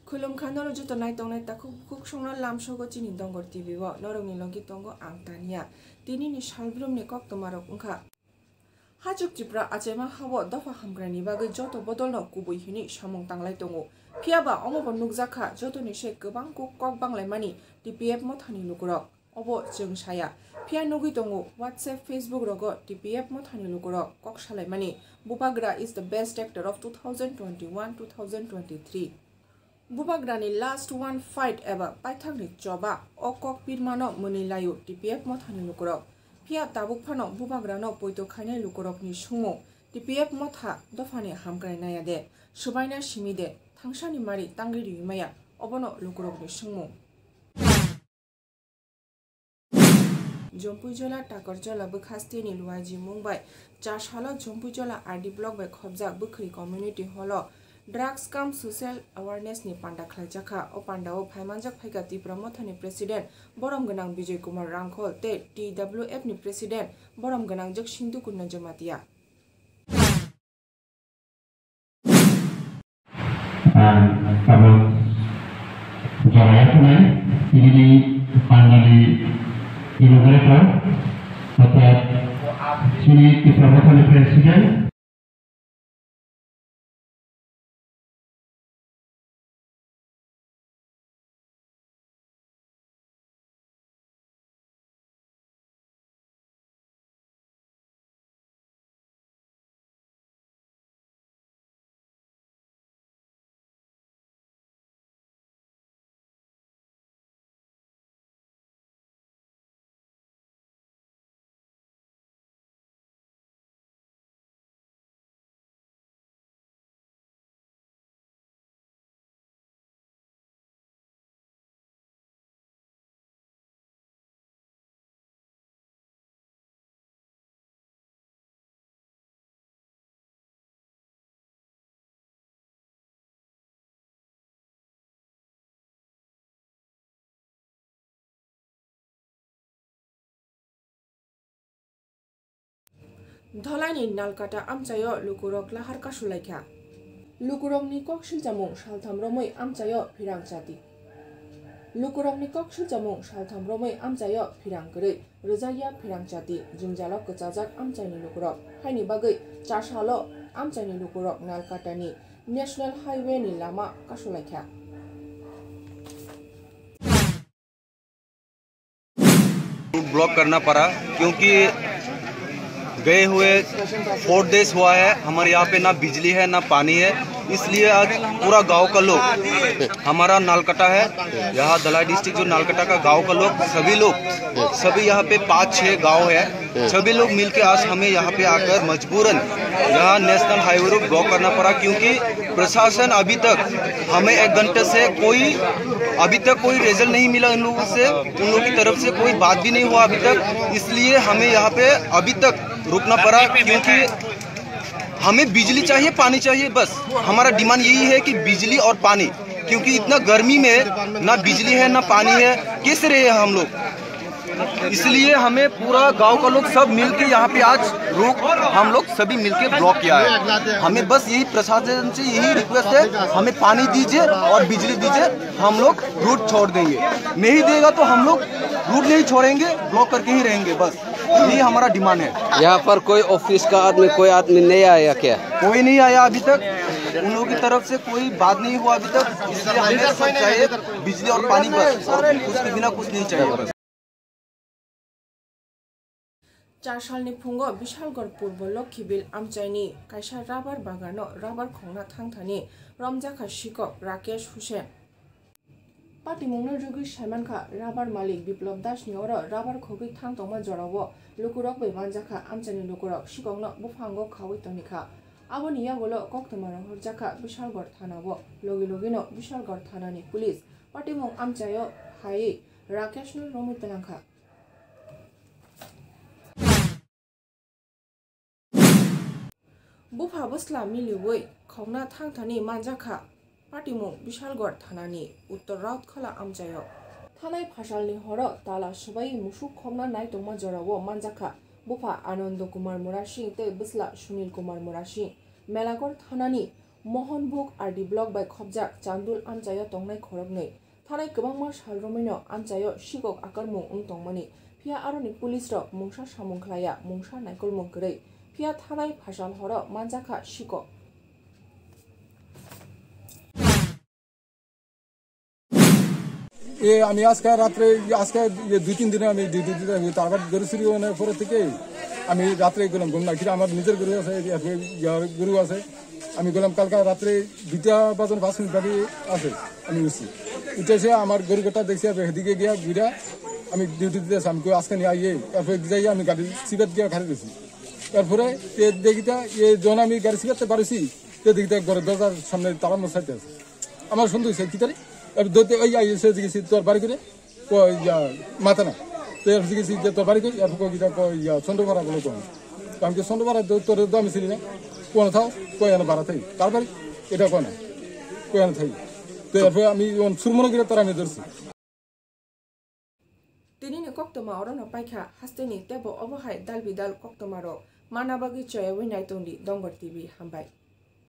खुलुमखानो जुतो नाय तंगनाय ताखु खुखसंनो लामसोगो चिनि दंगर टिभि व नरंनि लंगि तंगो आंतानिया दिनिनि सालब्रुमनि कक्तमारक उंखा हाजुक चिप्रा आचेमा हावो दफा हामग्रानि बागै जतो बदलनो कुबुइ हिनि सामंग तांलाय तंगो फियाबा अमबो नुकजाखा जतोनि से गोबां कक बांलायमानि टिपिएफ मथानि लुगरक अबो जों साया फिया नुगै तंगो व्हाट्सएप फेसबुक रगो टिपिएफ मथानि लुगरक कक सालायमानि बुबाग्रा is the best actor of 2021-2023 बुबाग्रानि लास्ट वन फाइट एबा पाइथांनि जबा अकक पिरमानो मोनिलायु टिपिएफ मथानि लुगरक फिया ताबुक फानो बुबाग्रानो पयतो खायनाय लुगरकनि सुमो टिपिएफ मथा दफानि हामग्राय नाया दे सुबायना सिमि दे थांसानि मारि तांगिरि माया अबनो लुगरकनि सुमो जम्पुइजला टाकरजला बखास्तेनि लुआजि मुंबाइ चारसाला जम्पुइजला आरडी ब्लक बाय खबजा बखरि community hall drugs cum social awareness नि पांडा खलाइजाखा ओ पांडाओ फाइमानजाक फाइगा तिप्रा मथानि प्रेसिडेंट बरम गनां विजय कुमार रांखल ते टीडब्ल्यूएफ नि प्रेसिडेंट बरम गनां जक सिंधु कुन्ना Jamatia ini pandali innovator atau sini diperbuatkan presiden धलाइनि नालकाटा आमचायो लुकुरक लाहार कासुलाइखा लुकुरकनि कक्सिल जामुं सालथाम रमै आमचायो फिरां जाति लुकुरकनि कक्सिल जामुं सालथाम रमै आमचायो फिरां गरै रोजाया फिरां जाति जुंजालो कचाजाक आमचायनि लुकुरक हायनि बागै चारसालो आमचायनि लुकुरक नालकाटानि नेशनल हाईवे नि लामा कासुलाइखा ब्लॉक करना पड़ा क्योंकि गए हुए 4 डेज हुआ है हमारे यहाँ पे ना बिजली है ना पानी है, इसलिए आज पूरा गांव का लोग हमारा नालकटा है यहाँ धलाई डिस्ट्रिक्ट जो नालकटा का गांव का लोग सभी यहाँ पे 5-6 गांव है, सभी लोग मिलके आज हमें यहाँ पे आकर मजबूरन यहाँ नेशनल हाईवे रोड ब्लॉक करना पड़ा क्योंकि प्रशासन अभी तक हमें 1 घंटे से अभी तक कोई रिजल्ट नहीं मिला उन लोगों की तरफ से कोई बात भी नहीं हुआ अभी तक, इसलिए हमें यहाँ पे अभी तक रुकना पड़ा क्योंकि हमें बिजली चाहिए पानी चाहिए, बस हमारा डिमांड यही है कि बिजली और पानी, क्योंकि इतना गर्मी में ना बिजली है ना पानी है, कैसे रहे हम लोग, इसलिए हमें पूरा गांव का लोग सब मिलके यहाँ पे आज हम लोग सभी मिलके ब्लॉक किया है। हमें बस यही प्रशासन से यही रिक्वेस्ट है, हमें पानी दीजिए और बिजली दीजिए, हम लोग रूट छोड़ देंगे, नहीं देगा तो हम लोग रूट नहीं छोड़ेंगे, ब्लॉक करके ही रहेंगे, बस यही हमारा डिमांड है। यहाँ पर कोई ऑफिस का आदमी कोई आदमी नहीं आया क्या? कोई नहीं आया अभी तक, उन लोगों की तरफ से कोई बात नहीं हुआ अभी तक, इसलिए हमें सब चाहिए बिजली और पानी, बस और उसके बिना कुछ नहीं चाहिए। बस चारसालनि फुंगो विशालगढ़ पूर्व लक्ष्मीबिल आमचायनि कायसा राबार बागानो राबार खोंना थांथानि रमजाखा शिकक राकेश हुसैन पाटिमुंनो रुगि साइमानखा राबार मालिक बिप्लब दासनि अर राबार खोगै थांतमा जरावो लुकुरक बै मानजाखा आमचायनि लुकुरक शिककनो बुफांगो खावै तनिखा आबोनि यागोलो कक्तमारा हरजाखा विशालगढ़ थानावो लगे लगेनो विशालगढ़ थानानि पुलिस पाटिमुं आमचायो हायै राकेशनो रमै तनांखा बुफा बसला मिलिवै खावना थांथानि मानजाखा पाटिमुं विशालगढ़ थानानि उत्तर राउत खोला आमचायो थानाय फासालनि हर ताला सुबाई मुसुक खावना नायतंमा जरावो मानजाखा बुफा आनंद कुमार मुरासिं ते बसला Sunil Kumar मुरासिं मेलागढ़ थानानि Mohanbuk RD Block by Khobjak Chandul Amchayo Tongnai Khoroknoi Thanai Kwbangma Salromino Amchayo Shigok Akarmung Tongmani Phia Aroni Police Rok Mungsa Samung Khlaya Mungsa Naikolmung Gwerei Phia Thanai Phasal Horo Manjakha Shigok আমি আজকে রাত্রে আজকে 2-3 দিনে আমি duty দিতে আমি তারপর গরু চুরি হওয়ার পরে থেকে আমি রাত্রে গেলাম ঘুম না কিন্তু আমার নিজের গরু আছে গরু আছে আমি গেলাম কালকে রাত্রে 2টা বাজে 5 মিনিট বাকি আছে আমি উঠছি উঠে এসে আমার গরু গোটা দেখছি এদিকে গিয়া ঘুরা আমি ডিউটি দিতে আমি আজকে নিয়ে আইয়ে তারপরে যাই আমি গাড়ি সিগারেট গিয়ে খাড়ি দিয়েছি তারপরে দেখিটা যখন আমি গাড়ি সিগারেটে পারিছি দেখিটা ঘরের দরজার সামনে তালা মশাইতে আছে আমার সুন্দর হয়েছে কি তারি ওই এসে জিজ্ঞেসি তোর বাড়ি করে মাথা না তো এর জিজ্ঞেসি যে তোর বাড়ি করে চন্দ্রপাড়া বলে কম আমি চন্দ্রপাড়া তোর তো আমি চিনি না কোন থাও কই আনা ভাড়া থাই তার বাড়ি এটা কয় না কই আনা থাই তো এরপরে আমি সুরমনে গিয়ে তার আমি ধরছি তিনি koktoma orono paikha hasteni tebo obohai dalbidal koktomaro manabagi choya winai tondi dongor TV hambai